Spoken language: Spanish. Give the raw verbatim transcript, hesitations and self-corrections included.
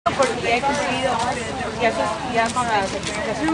Porque ya he cumplido ya, ya con la certificación.